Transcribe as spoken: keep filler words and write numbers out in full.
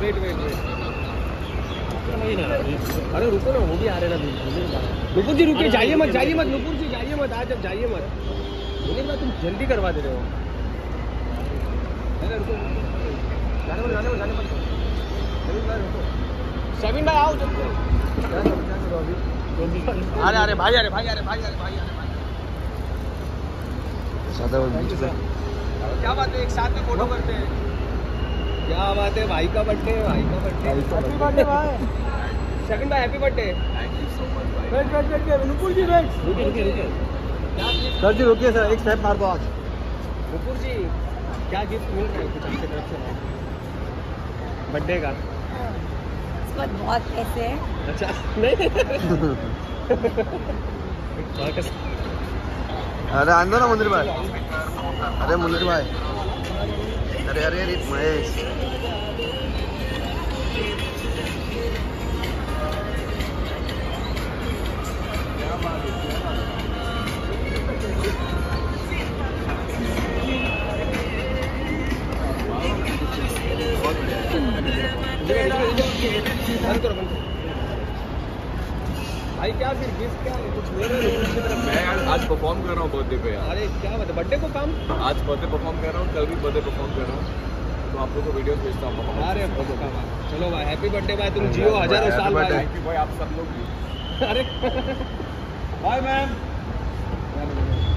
Wait wait wait अरे रुको ना, वो भी आ रहे ना। नुपुर जी रुकिए, जाइए मत जाइए मत नुपुर जी, जाइए मत आज, अब जाइए मत। मुझे तुम जल्दी करवा दे रहे हो। अरे रुको, जाने मत जाने मत जाने मत। सेविन भाई आओ जल्दी। अरे अरे भाई अरे भाई अरे भाई अरे भाई अरे भाई क्या बात है, एक साथ में फोटो करते हैं। क्या बात है, भाई का बर्थडे, भाई का बर्थडे, हैप्पी बर्थडे भाई। सेकंड भाई happy birthday. Thank you so much भाई। Wait wait wait Nupur ji wait, रुकिए रुकिए रुकिए सर जी, रुकिए सर, एक स्टेप मार दो आज। नुपुर जी क्या गिफ्ट मिल रहा है कुछ आपकी तरफ से बर्थडे का? बहुत पैसे हैं। अच्छा नहीं अरे आंदो ना मुंदरी भाई, अरे मुंदरी भाई, अरे अरे अरे महेश भाई क्या फिर गिफ्ट क्या है, कुछ ले रहे हो? मैं यार आज परफॉर्म कर रहा हूँ बर्थडे पे यार। अरे क्या बात है, बर्थडे को काम? आज बर्थडे परफॉर्म कर रहा हूँ, कल भी बर्थडे परफॉर्म कर रहा हूँ, तो आप लोग को वीडियो भेजता हूँ। अरे चलो भाई, हैप्पी बर्थडे भाई, तुम जियो हजारों साल भाई। थैंक यू भाई, आप सब लोग भी। अरे बाय मैम।